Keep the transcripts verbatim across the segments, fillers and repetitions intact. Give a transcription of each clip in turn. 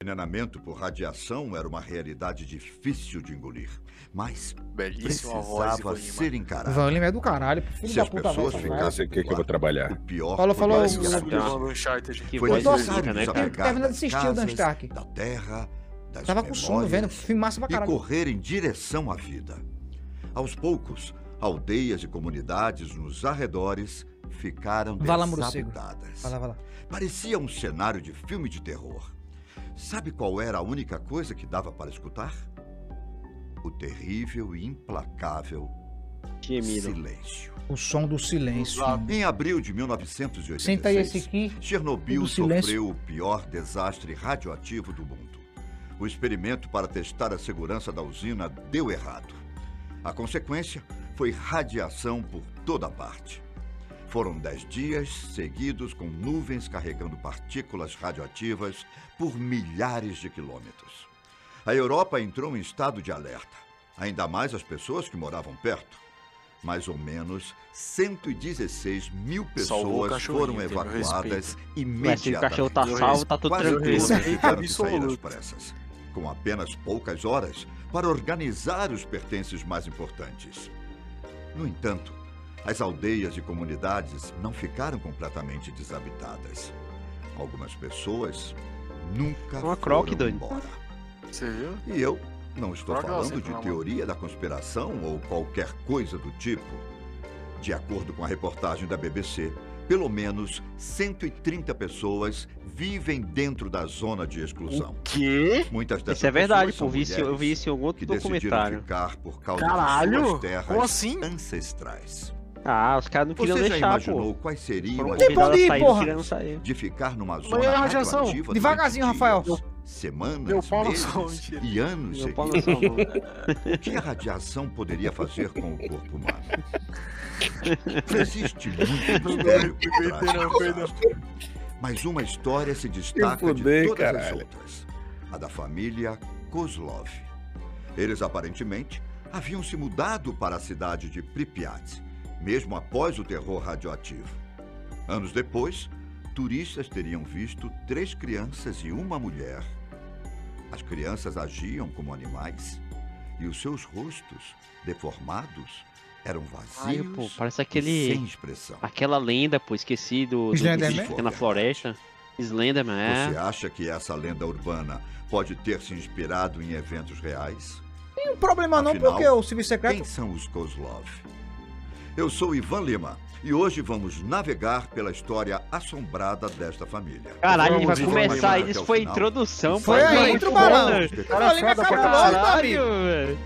envenenamento por radiação era uma realidade difícil de engolir, mas Belíssima voz, precisava Ivan ser Lima. encarado. Ivan Lima é do caralho. Filho Se da as puta, pessoas velho. ficassem sei o que que eu vou trabalhar. O pior Falou, falou, poderia o- acontecer. Subiu no Uncharted. Que Foi voz necessário bonita, né, nos cara? apegar Termina de das assistir o Dan casas, Stark. da terra, das Tava com sono, vendo. memórias Filme massa pra e caralho. correr em direção à vida. Aos poucos, aldeias e comunidades nos arredores ficaram Vai lá, morcego. desabitadas. Vai lá, vai lá. Parecia um cenário de filme de terror. Sabe qual era a única coisa que dava para escutar? O terrível e implacável Gemido. silêncio. O som do silêncio. Em abril de mil novecentos e oitenta e seis, Senta aí esse aqui. Chernobyl do silêncio. sofreu o pior desastre radioativo do mundo. O experimento para testar a segurança da usina deu errado. A consequência foi radiação por toda parte. Foram dez dias seguidos com nuvens carregando partículas radioativas por milhares de quilômetros. A Europa entrou em estado de alerta, ainda mais as pessoas que moravam perto. Mais ou menos cento e dezesseis mil Salvou o pessoas cachorrinho, foram tem meu evacuadas Mas se o imediatamente. cachorro tá salvo, tá tudo Quase tranquilo. todas tiveram que sair às Absoluto. pressas, com apenas poucas horas para organizar os pertences mais importantes. No entanto, as aldeias e comunidades não ficaram completamente desabitadas. Algumas pessoas nunca Uma foram croque, doido. embora. Você viu? E eu não estou Droga, falando você de não, teoria da conspiração ou qualquer coisa do tipo. De acordo com a reportagem da B B C, pelo menos cento e trinta pessoas vivem dentro da zona de exclusão. Quê? Muitas dessas Isso é verdade, pessoas pô. são Vi isso- eu vi mulheres isso em algum que outro decidiram documentário. ficar por causa Caralho? de suas terras Como assim? ancestrais. Ah, os caras não queriam Você já deixar, imaginou pô. quais seriam Foram as Tem pra onde ir, convidados a sair, porra? não queriam sair. de ficar numa Mas zona e a radiação? radioativa Devagarzinho, durante Rafael. dias, semanas, Meu pau no meses sol, mentira. e anos Meu pau no seguidos? sol, não. O que a radiação poderia fazer com o corpo humano? Existe muito mistério por trás Não, do foi não. desastre. Mas uma história se destaca de fudei, todas as caralho. outras. A da família Kozlov. Eles aparentemente haviam se mudado para a cidade de Pripyat, mesmo após o terror radioativo. Anos depois, turistas teriam visto três crianças e uma mulher. As crianças agiam como animais e os seus rostos, deformados, eram Ai, vazios pô, parece e aquele... sem expressão. Aquela lenda, pô, esqueci do... do Slenderman? que fica na floresta. Slenderman, é. Você acha que essa lenda urbana pode ter se inspirado em eventos reais? Tem um problema não, Afinal, porque o serviço secreto... Quem são os Kozlov? Eu sou Ivan Lima e hoje vamos navegar pela história assombrada desta família. Caralho, ele vai Vamos, Ivan, começar até aí, o isso foi a final. introdução, Foi pô. a Muito intro, bom, Barão. né? Cara, Lima é cabuloso, meu amigo. velho.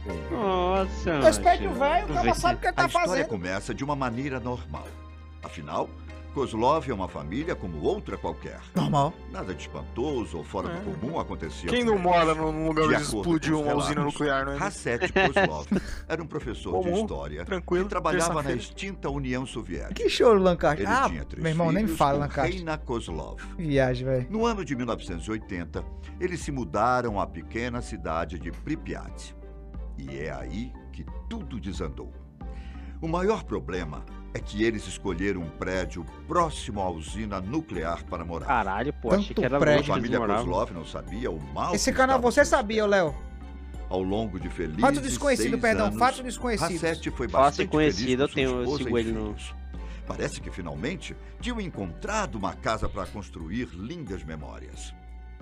Nossa, Respeite o macho. velho, o cara Vê se- sabe o que A tá história fazendo. começa de uma maneira normal. Afinal, Kozlov é uma família como outra qualquer. Normal. Nada de espantoso ou fora do comum acontecia Quem com não eles. mora num lugar De onde acordo explodiu com os uma usina relatos, nuclear, não é? Hassett Kozlov era um professor de Comum, história tranquilo, que trabalhava na terça-feira. extinta União Soviética. Que choro, Lancaster. Ele Ah, tinha três meu irmão, nem me filhos fala, com Lancaster. Reina Kozlov. Viagem, velho. No ano de mil novecentos e oitenta, eles se mudaram à pequena cidade de Pripyat. E é aí que tudo desandou. O maior problema é que eles escolheram um prédio próximo à usina nuclear para morar. Caralho, pô, achei Tanto que era A prédio longe que eles família moravam. Kozlov não sabia o mal Esse que canal estava você à sua sabia, espera. Léo. Ao longo de felizes Fato desconhecido, seis perdão. anos, Fato desconhecido. Hassett foi Fácil bastante conhecido, feliz eu com tenho- sua eu esposa sigo e ele no- filhos. Parece que finalmente tinham encontrado uma casa para construir lindas memórias.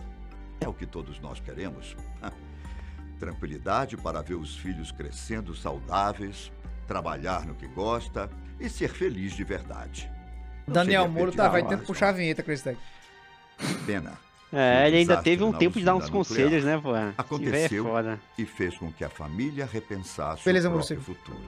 É o que todos nós queremos. Tranquilidade para ver os filhos crescendo saudáveis, trabalhar no que gosta e ser feliz de verdade. Não Daniel seria Moro pedir tava aí demais, tentando puxar a vinheta, Cristec. Pena. É, ele ainda desastre teve um na tempo de dar uns usina conselhos, nuclear né, pô? Esse velho aconteceu. É foda. E fez com que a família repensasse Beleza, o próprio Maurício. futuro.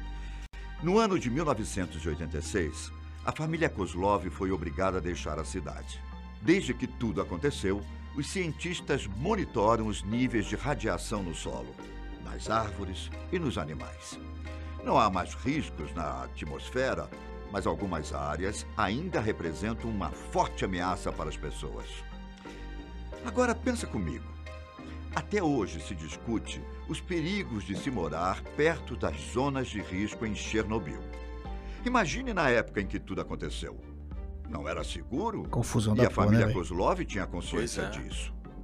No ano de mil novecentos e oitenta e seis, a família Kozlov foi obrigada a deixar a cidade. Desde que tudo aconteceu, os cientistas monitoram os níveis de radiação no solo, nas árvores e nos animais. Não há mais riscos na atmosfera, mas algumas áreas ainda representam uma forte ameaça para as pessoas. Agora pensa comigo. Até hoje se discute os perigos de se morar perto das zonas de risco em Chernobyl. Imagine na época em que tudo aconteceu. Não era seguro Confusão e da a porra, família né, velho? Kozlov tinha consciência Pois é. disso.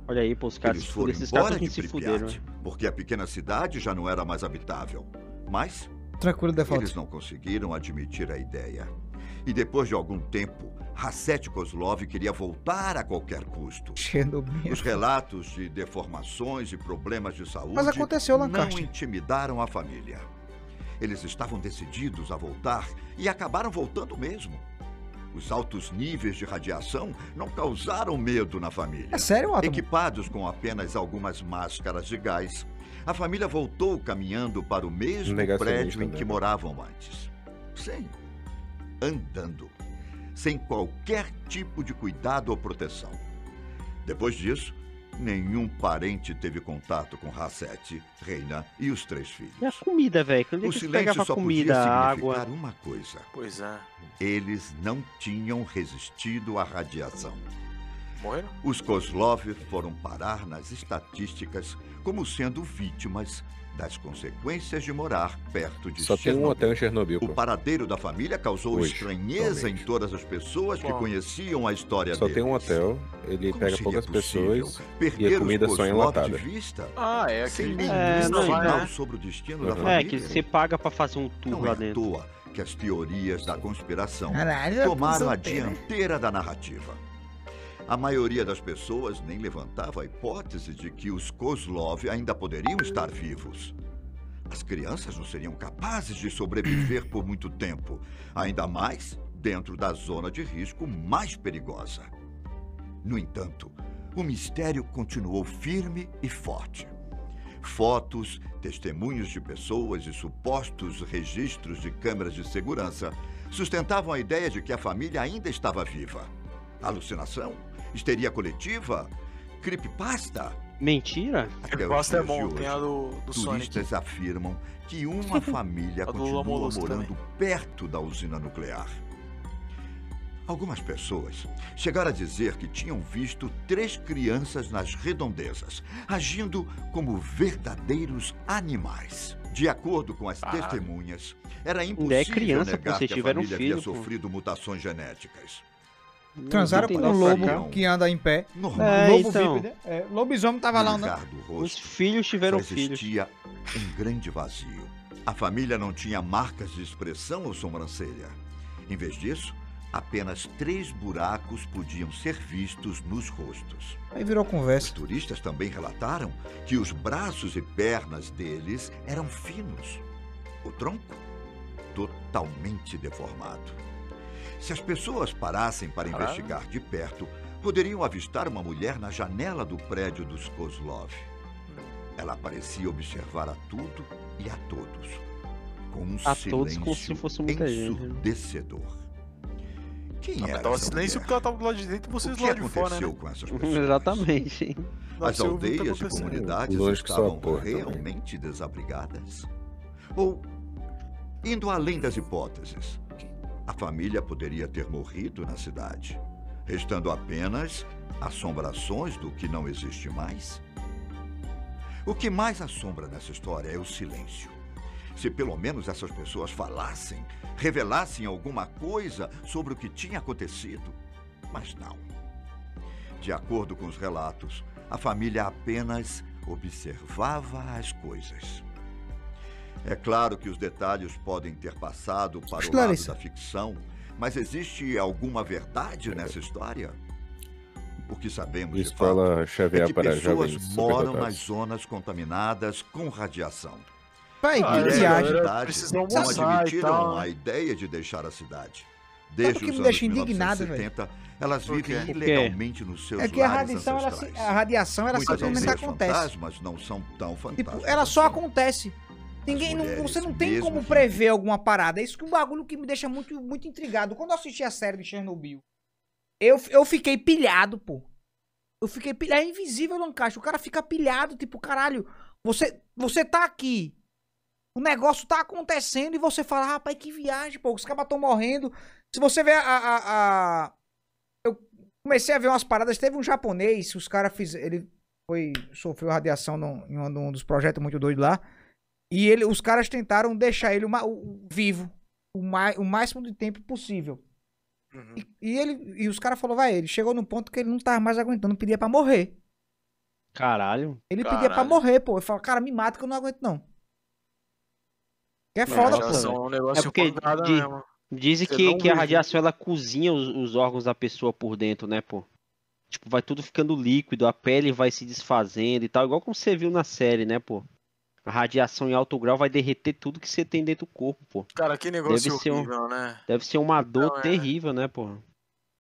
Olha aí, pô, os caras Eles se foram fuderam. Esses caras embora todos de se fuderam. Pripyat, porque a pequena cidade já não era mais habitável. Mas Tranquilo, default. eles não conseguiram admitir a ideia. E depois de algum tempo, Rasset Kozlov queria voltar a qualquer custo. Chernobyl. Os relatos de deformações e problemas de saúde Mas aconteceu, não Lancaster. intimidaram a família. Eles estavam decididos a voltar e acabaram voltando mesmo. Os altos níveis de radiação não causaram medo na família. É sério, Átomo? Equipados com apenas algumas máscaras de gás, a família voltou caminhando para o mesmo Negacionista, prédio em né? que moravam antes. Sim, andando, sem qualquer tipo de cuidado ou proteção. Depois disso, nenhum parente teve contato com Rasset, Reina e os três filhos. E a comida, velho? Quando é O que eles silêncio pegavam só a comida, podia a significar água? uma coisa. Pois é. Eles não tinham resistido à radiação. Morreram? Os Kozlov foram parar nas estatísticas como sendo vítimas das consequências de morar perto de Só tem um Chernobyl. hotel em Chernobyl, O pô. paradeiro da família causou Hoje, estranheza atualmente. em todas as pessoas que Bom. conheciam a história Só deles. tem um hotel, ele Como pega seria poucas possível pessoas perder e a comida os só Kozlov enlatada. de vista, Ah, é sem aquele. nenhum É, não, sinal né? sobre o destino Uhum. da família. É, que você paga pra fazer um tour Não lá é à dentro. toa que as teorias da conspiração Caralho, tomaram a solteiro, né? dianteira da narrativa. A maioria das pessoas nem levantava a hipótese de que os Kozlov ainda poderiam estar vivos. As crianças não seriam capazes de sobreviver por muito tempo, ainda mais dentro da zona de risco mais perigosa. No entanto, o mistério continuou firme e forte. Fotos, testemunhos de pessoas e supostos registros de câmeras de segurança sustentavam a ideia de que a família ainda estava viva. Alucinação? Histeria coletiva? Creepypasta? Mentira? Até os Gosta é dias de bom, hoje, tem a do, do Sonic. turistas afirmam que uma família A do continua Molusco morando também. perto da usina nuclear. Algumas pessoas chegaram a dizer que tinham visto três crianças nas redondezas, agindo como verdadeiros animais. De acordo com as Ah. testemunhas, era impossível Ainda é criança, pô, negar vocês que a tiveram família filho, havia pô. sofrido mutações genéticas. Transaram Não com tem um noção, lobo cara. que anda em pé. Normal. É, lobo então. bípede. É, lobisomem tava lá No andando. lugar do Os rosto, filhos tiveram só filhos. existia um grande vazio. A família não tinha marcas de expressão ou sobrancelha. Em vez disso, apenas três buracos podiam ser vistos nos rostos. Aí virou Os conversa. turistas também relataram que os braços e pernas deles eram finos. O tronco, totalmente deformado. Se as pessoas parassem para Caralho. investigar de perto, poderiam avistar uma mulher na janela do prédio dos Kozlov. Ela parecia observar a tudo e a todos, com um A silêncio todos como se fosse muita gente, né? ensurdecedor. Quem Não, era mas tava essa silêncio mulher? porque ela tava do lado de dentro e O vocês do que lado de fora, aconteceu né? com essas pessoas? Exatamente. Deve As ser o que tá aldeias e acontecendo. comunidades Longe que só estavam a porra também. realmente desabrigadas? Ou, indo além das hipóteses, a família poderia ter morrido na cidade, restando apenas assombrações do que não existe mais? O que mais assombra nessa história é o silêncio. Se pelo menos essas pessoas falassem, revelassem alguma coisa sobre o que tinha acontecido. Mas não. De acordo com os relatos, a família apenas observava as coisas. É claro que os detalhes podem ter passado para o lado Esclareça. da ficção, mas existe alguma verdade nessa história? O que sabemos de fato Escola é Xavier que para pessoas jovens moram nas superdotados. zonas contaminadas com radiação. Pai, Ah, que é, viagem. galera, cidade precisa não almoçar e admitiram tal, a né? ideia de deixar a cidade. o Desde que os me anos deixa mil indignado, novecentos e setenta, elas Por quê? vivem Por quê? ilegalmente nos seus É que a lares radiação, ela, se- ancestrais. a radiação, ela Muitas simplesmente aldeias acontece. fantasmas não são tão fantasmas. Tipo, ela só assim. acontece. Ninguém, não, mulheres, você não tem mesmo como que- prever alguma parada. É isso que o bagulho que me deixa muito, muito intrigado. Quando eu assisti a série de Chernobyl, eu, eu fiquei pilhado, pô. Eu fiquei pilhado. É invisível, Lancaster. O cara fica pilhado, tipo, caralho, você, você tá aqui. O negócio tá acontecendo e você fala, rapaz, que viagem, pô. Os caras estão morrendo. Se você ver a, a, a- Eu comecei a ver umas paradas. Teve um japonês, os caras fizeram. Ele foi, sofreu radiação num, em um, um dos projetos muito doidos lá. E ele, os caras tentaram deixar ele uma, o, vivo o, mai, o máximo de tempo possível. Uhum. E, e ele, e os caras falaram, vai, ele chegou num ponto que ele não tava mais aguentando, pedia pra morrer. Caralho. Ele pedia pra Caralho. morrer, pô. Eu falo, cara, me mata que eu não aguento, não. Que é foda, Nossa, pô. Radiação é um negócio É porque pancada de- mesmo. Dizem Você que, não que a vê, radiação ela cozinha os, os órgãos da pessoa por dentro, né, pô? Tipo, vai tudo ficando líquido, a pele vai se desfazendo e tal, igual como você viu na série, né, pô? A radiação em alto grau vai derreter tudo que você tem dentro do corpo, pô. Cara, que Deve negócio ser, um, horrível, né? deve ser uma dor Então, é. terrível, né, pô?